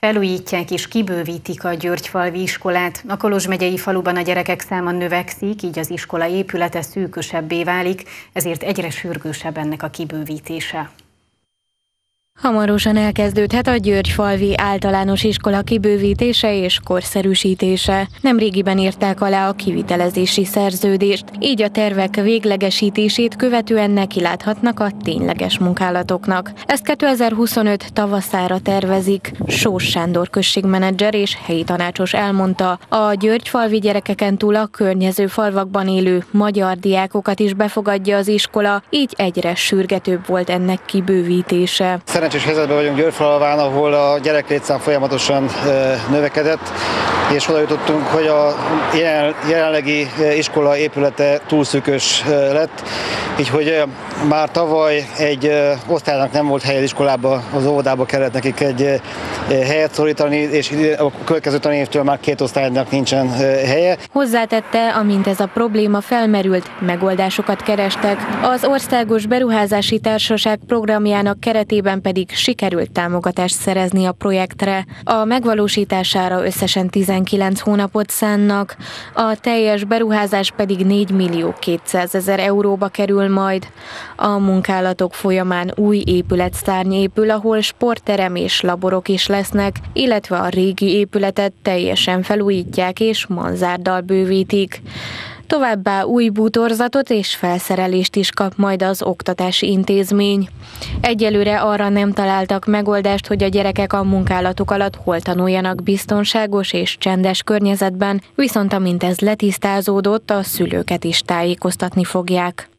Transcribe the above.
Felújítják és kibővítik a Györgyfalvi iskolát. A Kolozs megyei faluban a gyerekek száma növekszik, így az iskola épülete szűkösebbé válik, ezért egyre sürgősebb ennek a kibővítése. Hamarosan elkezdődhet a Györgyfalvi általános iskola kibővítése és korszerűsítése. Nemrégiben írták alá a kivitelezési szerződést, így a tervek véglegesítését követően nekiláthatnak a tényleges munkálatoknak. Ezt 2025 tavaszára tervezik. Sós Sándor községmenedzser és helyi tanácsos elmondta, a györgyfalvi gyerekeken túl a környező falvakban élő magyar diákokat is befogadja az iskola, így egyre sürgetőbb volt ennek kibővítése. Szerencsés helyzetben vagyunk Györgyfalván, ahol a gyereklétszám folyamatosan növekedett, és oda jutottunk, hogy a jelenlegi iskola épülete túl szűkös lett, így hogy már tavaly egy osztálynak nem volt helye az iskolába, az óvodába kellett nekik egy helyet szorítani, és a következő tanévtől már 2 osztálynak nincsen helye. Hozzátette, amint ez a probléma felmerült, megoldásokat kerestek. Az Országos Beruházási Társaság programjának keretében pedig sikerült támogatást szerezni a projektre. A megvalósítására összesen 19 hónapot szánnak, a teljes beruházás pedig 4 millió 200 000 euróba kerül majd. A munkálatok folyamán új épületszárny épül, ahol sportterem és laborok is lesznek, illetve a régi épületet teljesen felújítják és manzárdal bővítik. Továbbá új bútorzatot és felszerelést is kap majd az oktatási intézmény. Egyelőre arra nem találtak megoldást, hogy a gyerekek a munkálatok alatt hol tanuljanak biztonságos és csendes környezetben, viszont amint ez letisztázódott, a szülőket is tájékoztatni fogják.